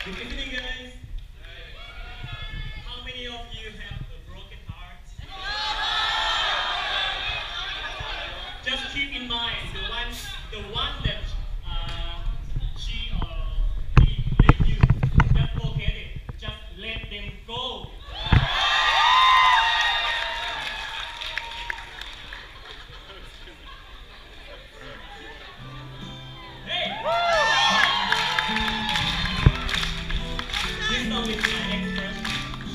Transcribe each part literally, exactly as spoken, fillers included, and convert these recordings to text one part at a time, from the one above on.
Good evening, guys. How many of you have a broken heart? Just keep in mind the one, the one that uh, she or he leave you. Just forget it. Just let them go. Hey! This song is my expression.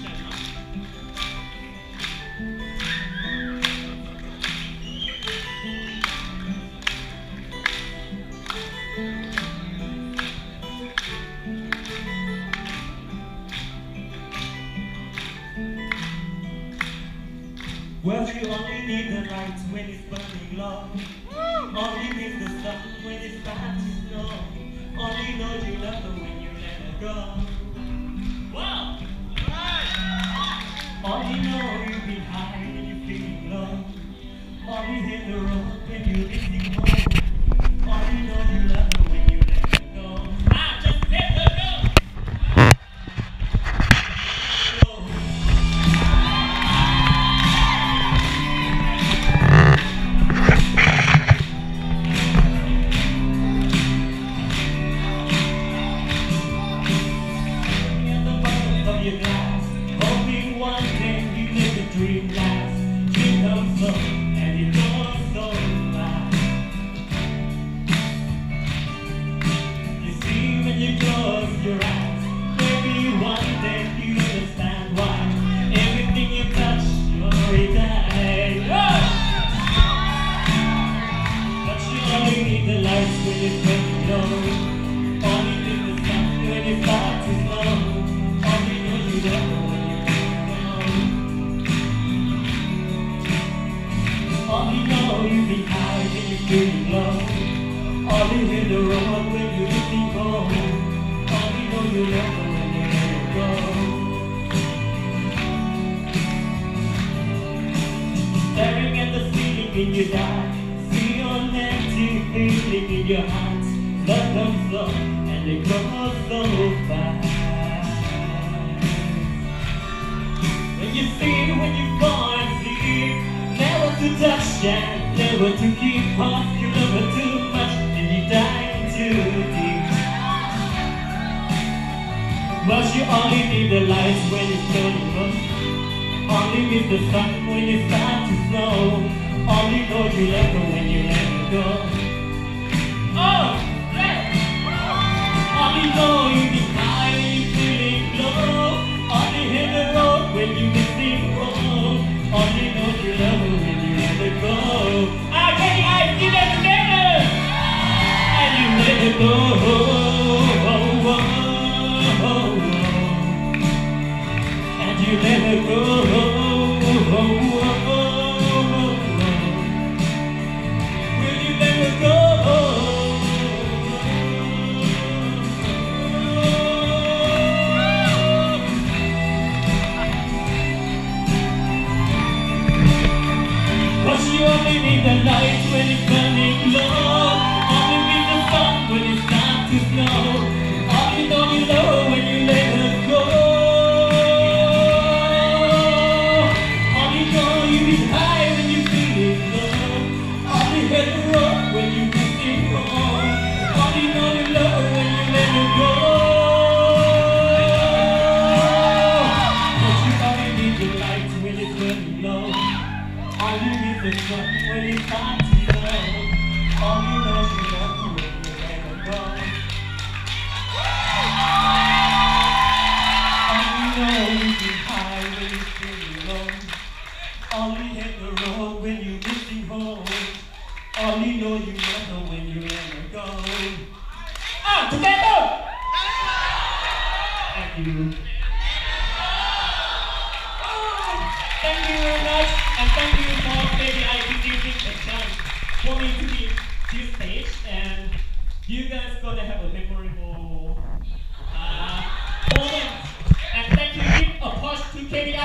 Well, you only need the light when it's burning low. Only need the sun when it's about to snow. Only know you love her when you let her go. Wow! Only know you've been high when you're feeling low. Only hit the road when you're missing home. Only know you love her when you let her go. Ah, just let her go! Hoping one day you live the dream last. Dream comes slow and it goes so fast. You see when you close your eyes, maybe one day you understand why everything you touch you already died. But you only need the lights when it's burning low. Only need the sun when it starts to snow. Only know you love her when you let go. Only know you be high when you're feeling low. Only hit the road when you're looking home. Only know you love her when you let her go. Staring at the ceiling in your dark, see an empty feeling in your heart. Love comes slow and it goes so fast. When you see, when you fall asleep, never to touch and never to keep off. You love her too much and you dive too deep. But you only need the lights when it's turning low. Only need the sun when it starts to snow. Only know you love her when you let her go. Oh! Only know you be high when you're feeling low. Only hit the road when you missing home. Only know you love her when you let her go. Ah, K D I, see that together! And you let her go. Oh, oh, oh, oh. And you let her go. Oh, oh, oh, oh. Will you let her go? You only need the light when it's burning low. Only need the sun when it starts to snow. Only know you love when you let her go. Only know you be high when you feeling low. Only hit the road when you missing home. Only know you love when you let her go. But you only need the light when it's burning low. Only need the sun when it's time to go. Only knows you love her when you let her go. Only know you be high when you're feeling low. Only hit the road when you're missing home. Only know you love her when you let her go. Ah, together! Thank you. Thank you very much, and thank you for K D I for giving the chance for me to be this stage, and you guys gonna have a memorable uh, moment. And thank you, give a push to K D I.